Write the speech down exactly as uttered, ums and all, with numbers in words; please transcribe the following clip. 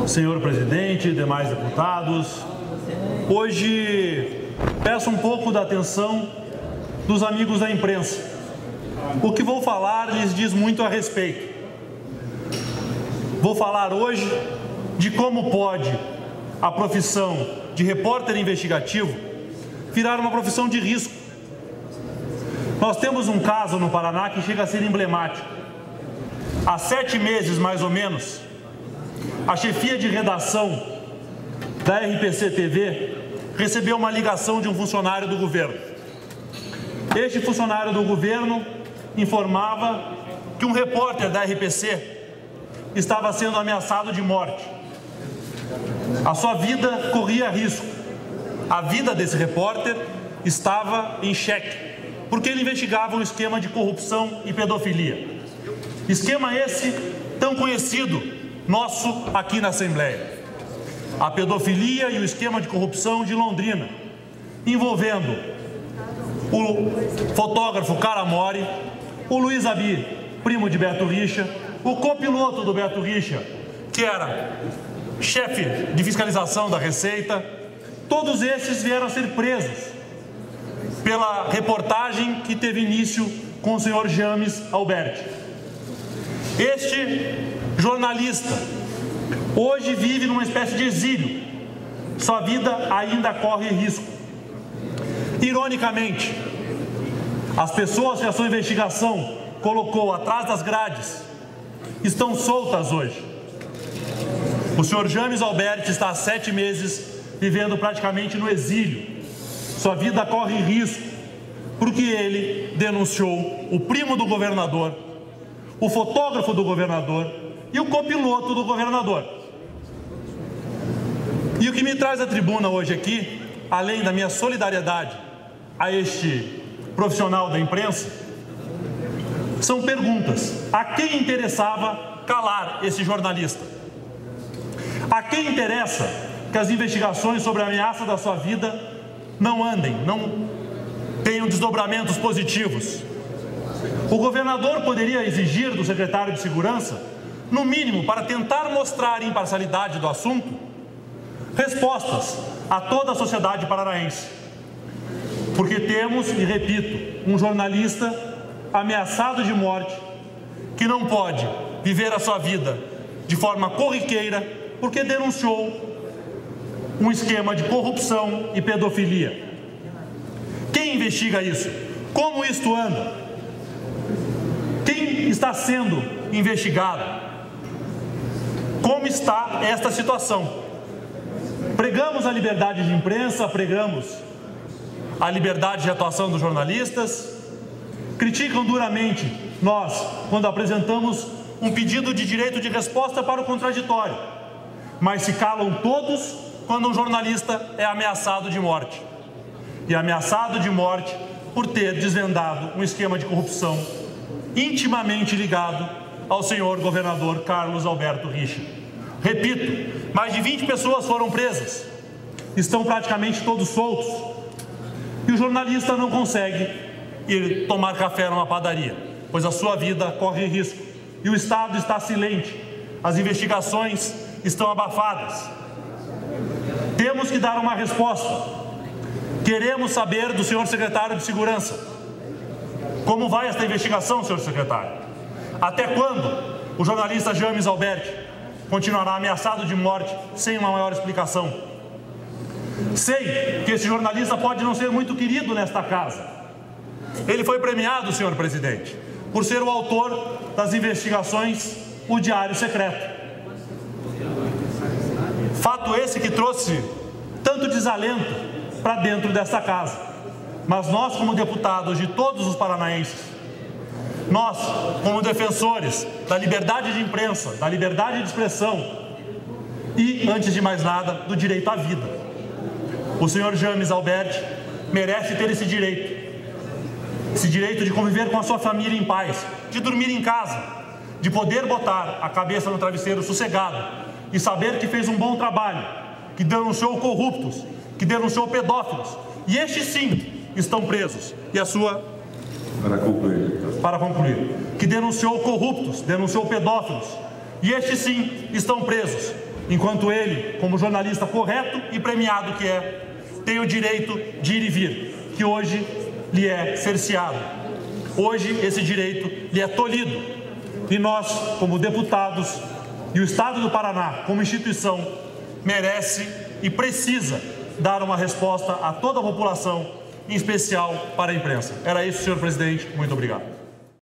Senhor presidente, demais deputados, hoje peço um pouco da atenção dos amigos da imprensa. O que vou falar lhes diz muito a respeito. Vou falar hoje de como pode a profissão de repórter investigativo virar uma profissão de risco. Nós temos um caso no Paraná que chega a ser emblemático. Há sete meses, mais ou menos, a chefia de redação da R P C T V recebeu uma ligação de um funcionário do governo. Este funcionário do governo informava que um repórter da R P C estava sendo ameaçado de morte. A sua vida corria risco. A vida desse repórter estava em xeque, porque ele investigava um esquema de corrupção e pedofilia. Esquema esse tão conhecido nosso aqui na Assembleia. A pedofilia e o esquema de corrupção de Londrina, envolvendo o fotógrafo Caramori, o Luiz Abi, primo de Beto Richa, o copiloto do Beto Richa, que era chefe de fiscalização da Receita. Todos esses vieram a ser presos pela reportagem que teve início com o senhor James Alberti. Este jornalista hoje vive numa espécie de exílio. Sua vida ainda corre risco. Ironicamente, as pessoas que a sua investigação colocou atrás das grades estão soltas hoje. O senhor James Alberti está há sete meses vivendo praticamente no exílio. Sua vida corre risco porque ele denunciou o primo do governador, o fotógrafo do governador e o copiloto do governador. E o que me traz à tribuna hoje aqui, além da minha solidariedade a este profissional da imprensa, são perguntas. A quem interessava calar esse jornalista? A quem interessa que as investigações sobre a ameaça da sua vida não andem, não tenham desdobramentos positivos? O governador poderia exigir do secretário de Segurança, no mínimo, para tentar mostrar a imparcialidade do assunto, respostas a toda a sociedade paranaense. Porque temos, e repito, um jornalista ameaçado de morte, que não pode viver a sua vida de forma corriqueira, porque denunciou um esquema de corrupção e pedofilia. Quem investiga isso? Como isto anda? Quem está sendo investigado? Como está esta situação? Pregamos a liberdade de imprensa, pregamos a liberdade de atuação dos jornalistas. Criticam duramente nós quando apresentamos um pedido de direito de resposta para o contraditório, mas se calam todos quando um jornalista é ameaçado de morte. E ameaçado de morte por ter desvendado um esquema de corrupção intimamente ligado ao senhor governador Carlos Alberto Richa. Repito, mais de vinte pessoas foram presas, estão praticamente todos soltos, e o jornalista não consegue ir tomar café numa padaria, pois a sua vida corre risco, e o Estado está silente, as investigações estão abafadas. Temos que dar uma resposta. Queremos saber do senhor secretário de Segurança como vai esta investigação, senhor secretário. Até quando o jornalista James Alberti continuará ameaçado de morte sem uma maior explicação? Sei que esse jornalista pode não ser muito querido nesta casa. Ele foi premiado, senhor presidente, por ser o autor das investigações O Diário Secreto. Fato esse que trouxe tanto desalento para dentro desta casa. Mas nós, como deputados de todos os paranaenses, nós, como defensores da liberdade de imprensa, da liberdade de expressão e, antes de mais nada, do direito à vida, o senhor James Alberti merece ter esse direito. Esse direito de conviver com a sua família em paz, de dormir em casa, de poder botar a cabeça no travesseiro sossegado e saber que fez um bom trabalho, que denunciou corruptos, que denunciou pedófilos, e estes sim estão presos. E a sua... Para concluir. Para concluir. Que denunciou corruptos, denunciou pedófilos, e estes sim estão presos. enquanto ele, como jornalista correto e premiado que é, tem o direito de ir e vir, que hoje lhe é cerceado. Hoje esse direito lhe é tolhido e nós, como deputados, e o Estado do Paraná, como instituição, merece e precisa dar uma resposta a toda a população, em especial para a imprensa. Era isso, senhor presidente. Muito obrigado.